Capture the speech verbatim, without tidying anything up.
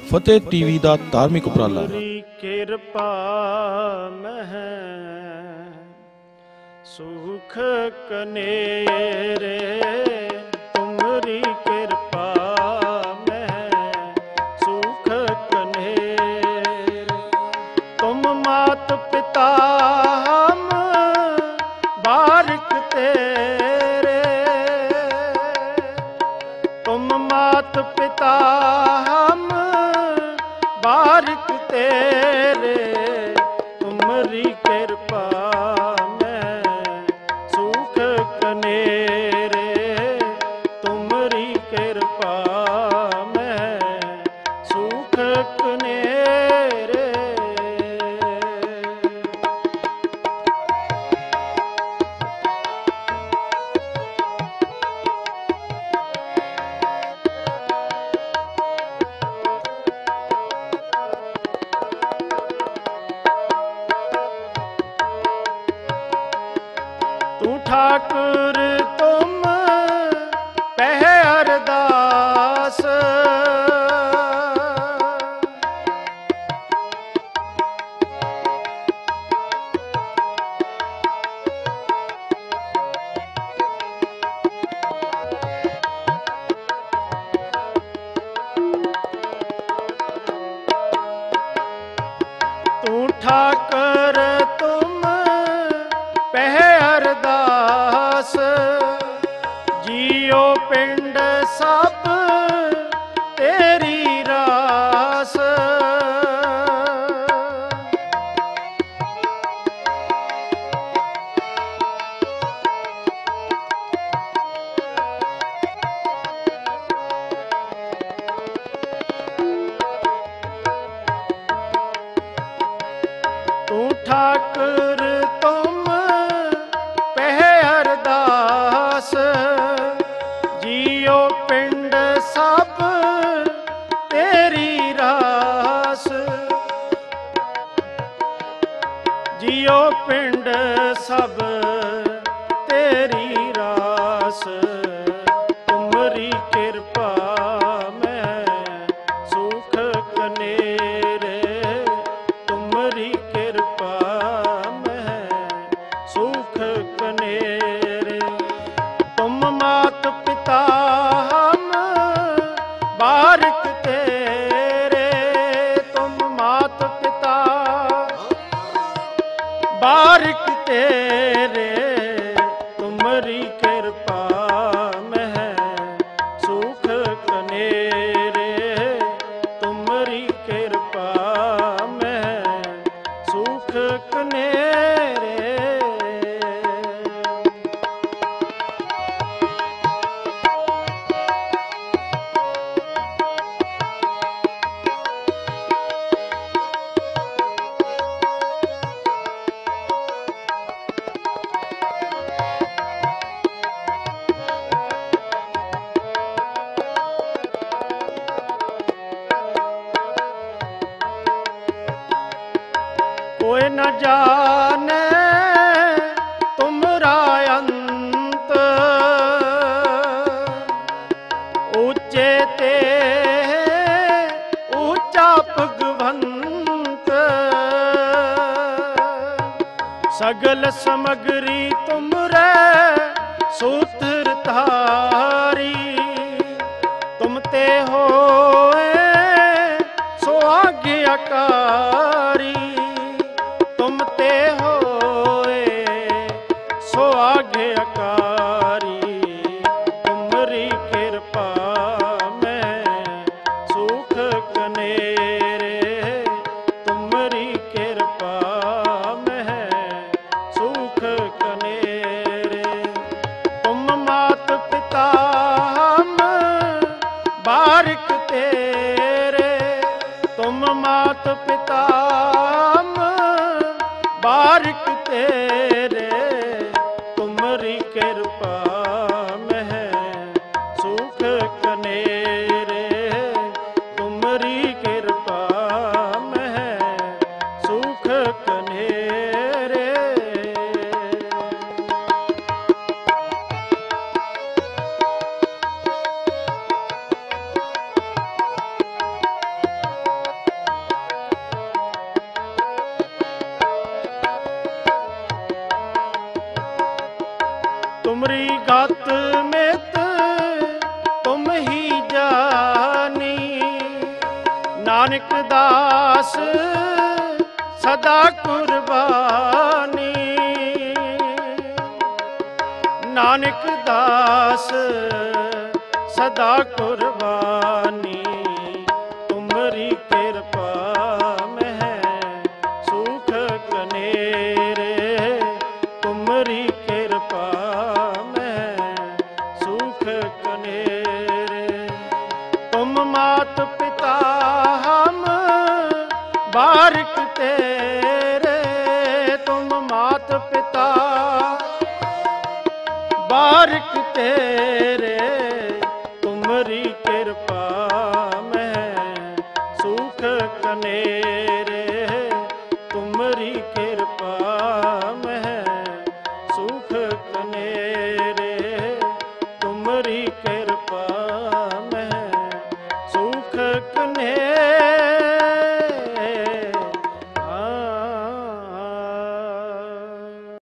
ਫਤਿਹ TV ਦਾ ਧਾਰਮਿਕ ਉਪਰਾਲਾ ਕਿਰਪਾ ਮਹਿ ਸੁਖ ਕਨੇਰੇ ਤੁਮਰੀ ਕਿਰਪਾ ਮਹਿ ਸੁਖ ਕਨੇਰੇ ਤੁਮ ਮਾਤ ਪਿਤਾ ਹਮ ਬਾਰਿਕ ਤੇਰੇ ਤੁਮ ਮਾਤ ਪਿਤਾ ਹਮ ਬਾਰਿਕ ਤੇਰੇ ਤੁਮਰੀ ਕਿਰਪਾ ਮੈਂ ਸੁਖ ਕਨੇਰੇ ਤੁਮਰੀ ਕਿਰਪਾ ਮੈਂ ਸੁਖ ਕਨੇਰੇ ਤੂੰ ਠਾਕੁਰ ਤੁਮ ਪਹਿ ਅਰਦਾਸ ਤੂੰ ਠਾਕੁਰ ਤੁਮ ਪਹਿ ਅਰਦਾਸ ਜੀਉ ਪਿੰਡ ਸਭ ਤੇਰੀ ਰਾਸ ਤੂੰ ਠਾਕੁਰ ਤੁਮ ਪਹਿ ਅਰਦਾਸ ਜੀਉ ਪਿੰਡ ਸਭ ਤੇਰੀ ਰਾਸ ਜੀਉ ਪਿੰਡ ਸਭ ਤੇਰੀ ਰਾਸ ਤੁਮਰੀ ਕਿਰਪਾ ਮੈਂ ਸੁਖ ਕਨੇਰੇ ਤੁਮਰੀ ਕਿਰਪਾ ਮੈਂ ਸੁਖ ਕਨੇਰੇ ਤੁਮ ਮਾਤ ਪਿਤਾ ਹਮ ਬਾਰਿਕ ਤੇਰੇ ਤੁਮ ਮਾਤ ਪਿਤਾ ਬਾਰਿਕ ਤੇਰੇ ਤੁਮਰੀ ਕਿਰਪਾ ਮੈਂ ਸੁਖ ਕਨੇਰੇ ਤੁਮਰੀ ਕਿਰਪਾ ਮੈਂ ਸੁਖ ਕਨੇਰੇ कोई न जाने तुमरा अंत ऊंचे ते ऊंचा भगवंत सगल समगरी तुमरे सूत्र धारी तुम ते होए सो आज्ञाकारी तुम ते होए सो आज्ञाकारी तुमरी किरपा मैं सुख कनेरे तुमरी किरपा मैं सुख कनेरे तुम मात पिता हम बारिक तेरे तुम मात पिता हम बारिक तेरे तुमरी किरपा मैं सुख कनेरे तुमरी किरपा मैं सुख कनेरे नानक दास सदा कुर्बानी, नानक दास सदा कुर्बानी, तुमरी कृपा में सुख कनेरे, तुमरी कृपा में सुख कनेरे। तुम मात पिता हम बारिक तेरे, तुम मात पिता बारिक तेरे, तुमरी कृपा में सुख कनेरे, तुमरी कृपा में सुख कनेरे, तुमरी कृपा